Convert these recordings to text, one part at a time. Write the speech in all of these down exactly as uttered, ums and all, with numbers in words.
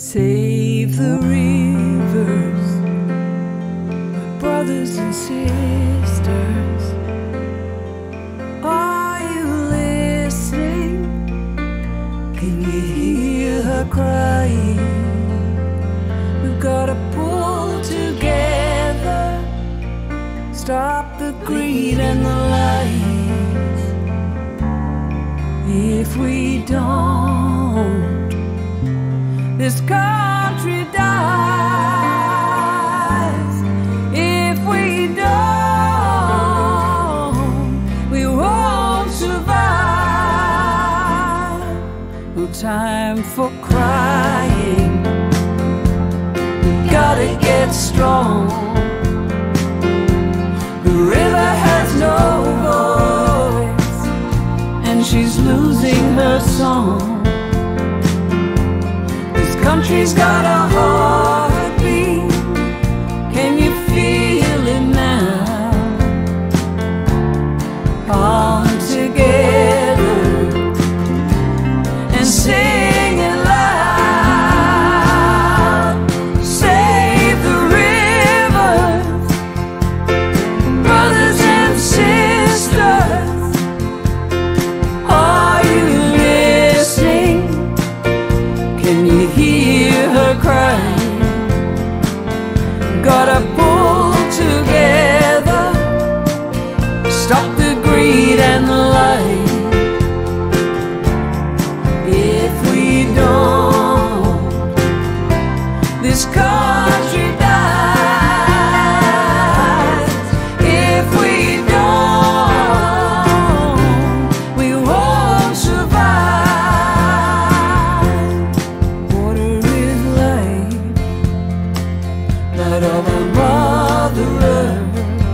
Save the rivers, my brothers and sisters. Are you listening? Can you hear her crying? We've got to pull together, stop the greed and the lies. If we don't, this country dies. If we don't, we won't survive. No time for crying. We gotta get strong. The river has no voice, and she's losing her song. Country's got a heartbeat. Can you feel it now? Come together and sing it loud. Save the rivers, brothers and sisters. Are you listening? Can you hear her crying? Gotta pull together, stop the greed and the lies. If we don't, this country dies. If we don't, we won't survive. Water is life, light of a mother earth.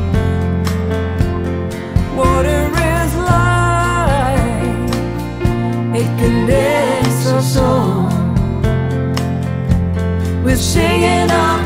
Water is life, it condenses our soul. We're singing our